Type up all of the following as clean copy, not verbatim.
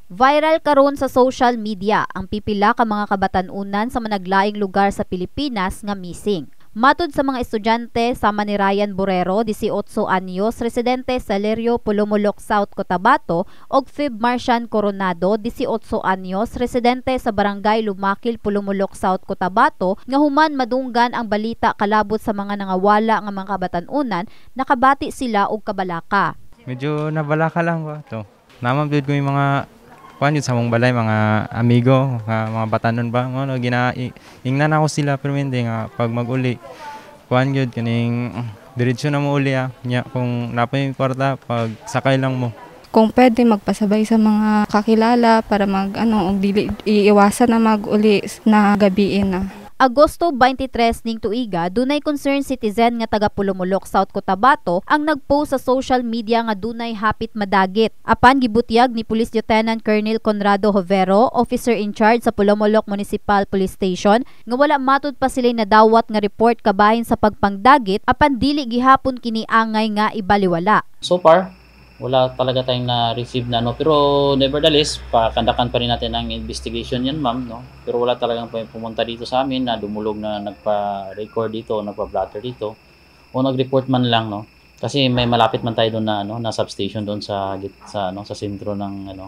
Viral karon sa social media ang pipila ka mga kabatan-unan sa managlaing lugar sa Pilipinas nga missing. Matud sa mga estudyante sama ni Ryan Borrero, 18 anyos, residente sa Lerio, Pulumulok, South Cotabato, ug Fib Marcian Coronado, 18 anyos, residente sa Barangay Lumakil, Pulumulok, South Cotabato, nga human madunggan ang balita kalabot sa mga nangawala nga mga kabatan-unan, nakabati sila og kabalaka. Medyo nabalaka lang ba to. Naman ko yung mga kuan yun sa mong balay, mga amigo, mga batanon ba, ano, ingnan ako sila, pero hindi nga, pag mag-uli, kuan yun, kaning, diretsyo na mo uli kung napa yung kwarta, pag sakay lang mo. Kung pwede magpasabay sa mga kakilala para iiwasan na mag-uli na gabiin na. Agosto 23 ning tuiga, dunay concerned citizen nga taga Pulumulok, South Cotabato ang nagpost sa social media nga dunay hapit madagit. Apan gibutyag ni Police Lieutenant Colonel Conrado Hovero, officer in charge sa Pulumulok Municipal Police Station, nga wala matud pa sila nadawat nga report kabahin sa pagpangdagit apan dili gihapon kini angay nga ibaliwala. So far, wala talaga tayong na-receive na pero nevertheless, pakandakan pa rin natin ang investigation yan, ma'am, no? Pero wala talagang pumunta dito sa amin na dumulog na nagpa-record dito, nagpa-blatter dito o nag-report man lang, no? Kasi may malapit man tayo doon na substation doon sa sentro ng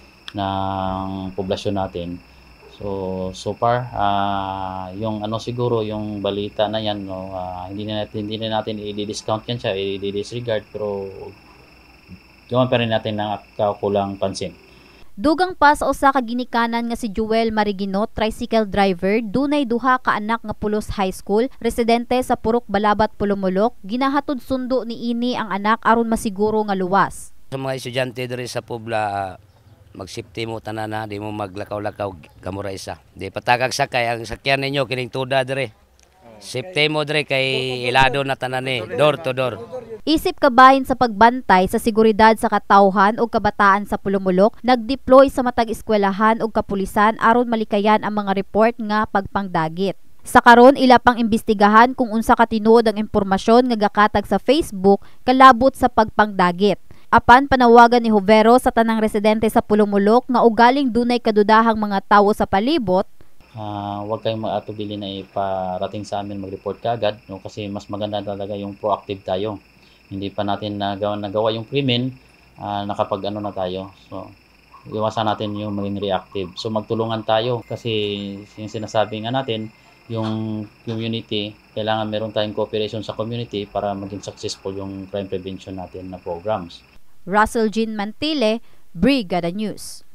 ng poblasyon natin. So far, yung siguro yung balita na yan, no, hindi na natin i-discount yan siya, i-disregard, pero gawan pa rin natin ng kulang pansin. Dugang pa sa usa ka ginikanan nga si Joel Marigino, tricycle driver, dunay duha ka anak nga pulos high school, residente sa Purok Balabat, Pulumulok, ginahatod sundo ni ini ang anak aron masiguro nga luwas. Sa mga estudyante diri sa Pobla, mag-safety mo tanan na, di mo maglakaw-lakaw kamura isa. Di patagag sakay ang sakyan ninyo kining tuda diri. Safety mo diri kay ilado na tanan ni, door to door. Isip kabahin sa pagbantay sa seguridad sa katawhan o kabataan sa Pulumulok, nag-deploy sa matag eskwelahan o kapulisan aron malikayan ang mga report nga pagpangdagit. Sa karon ila pang imbestigahan kung unsa ka tinuod ang impormasyon nga gakatag sa Facebook kalabot sa pagpangdagit. Apan panawagan ni Hovero sa tanang residente sa Pulumulok nga ugaling dunay kadudahang mga tawo sa palibot, huwag kayong mag-atubili na iparating sa amin mag-report kaagad, no? Kasi mas maganda talaga yung proactive tayo. Hindi pa natin nagawa yung krimen, nakapag na tayo. So, iwasan natin yung maging reactive. So, magtulungan tayo kasi yung sinasabi nga natin, yung community, kailangan meron tayong cooperation sa community para maging successful yung crime prevention natin na programs. Russell Jean Mantile, Brigada News.